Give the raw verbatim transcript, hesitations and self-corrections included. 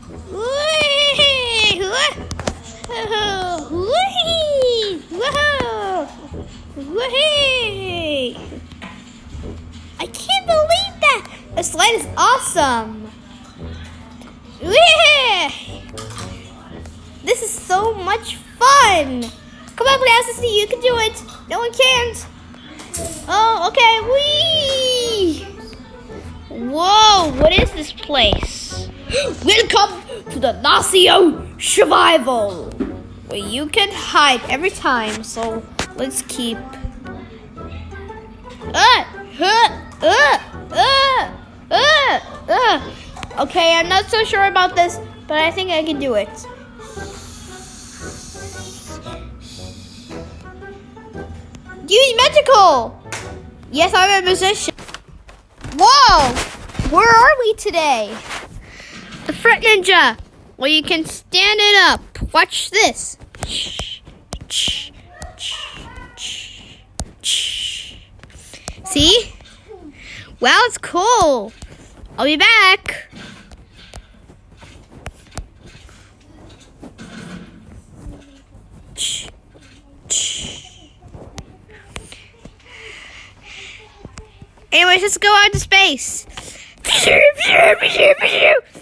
Whee! Whee! Whoa! Whee! I can't believe that! The slide is awesome! Whee! This is so much fun! Come on, Princess, you can do it! No one can't! Oh, okay, whee! Whoa, what is this place? Welcome to the Nacio Survival, where you can hide every time, so let's keep... Uh, uh, uh, uh, uh, uh. Okay, I'm not so sure about this, but I think I can do it. Use magical! Yes, I'm a musician. Whoa! Where are we today? The Fret Ninja, where you can stand it up. Watch this. See? Wow, it's cool. I'll be back. Anyways, let's go out to space.